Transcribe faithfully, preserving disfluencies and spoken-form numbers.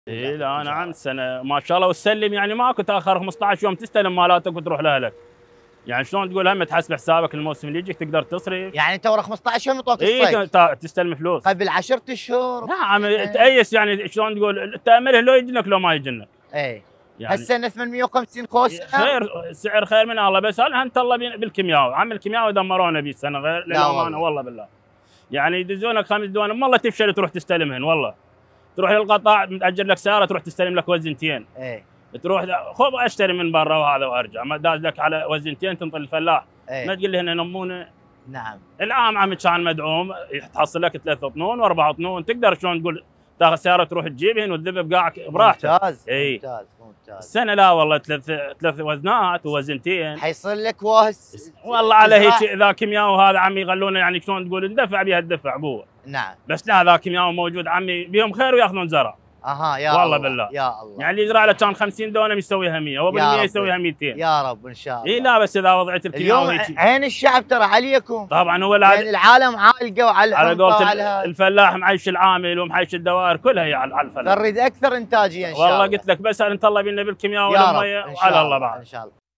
اي لا نعم سنه ما شاء الله وتسلم يعني ماكو تاخر خمسطعش يوم تستلم مالاتك وتروح لاهلك. يعني شلون تقول هم تحسب حسابك الموسم اللي يجيك تقدر تصرف. يعني انت ورا خمسطعش يوم يعطوك اي الصيف تستلم فلوس قبل عشرة اشهر. نعم تأيس يعني شلون تقول تأمله لو يجي لك لو ما يجي لك. اي يعني هالسنه ثمانمئة وخمسين خوش خير سعر خير من الله بس هل انت الله بالكيماوي عم الكيماوي دمرونا بيه السنه غير للامانه والله بالله. يعني يدزونك خمس دوانم والله تفشل تروح تستلمهن والله. تروح للقطاع متاجر لك سياره تروح تستلم لك وزنتين. ايه تروح خذ اشتري من برا وهذا وارجع ما داز لك على وزنتين تنطي الفلاح. ايه ما تقول لي هنا نمونه. نعم العام عم كان مدعوم تحصل لك ثلاث طنون واربع طنون تقدر شلون تقول تاخذ سياره تروح تجيبهن وتذبب قاعك براحتك. ممتاز اي ممتاز ممتاز. السنه لا والله ثلاث ثلاث وزنات ووزنتين حيصير لك واهس والله على هيك ذا كيمياء وهذا عمي يغلونه يعني شلون تقول ندفع بها الدفع بوه. نعم بس لا ذا كيمياء موجود عمي بيهم خير وياخذون زرع. اها يا والله الله بالله يا الله. يعني اللي يزرع له كان خمسين دونم يسويها مية وابو مية يسويها مئتين. يا رب ان شاء الله. اي لا بس اذا وضعت الكيمياء اليوم عين الشعب ترى عليكم. طبعا هو يعني العالم عالقه وعلى على قولة الفلاح معيش العامل ومعيش الدوائر كلها هي على الفلاح. نريد اكثر انتاجيه ان شاء الله. والله قلت لك بس انت الله بينا بالكيمياء والميه وعلى الله بعد ان شاء الله.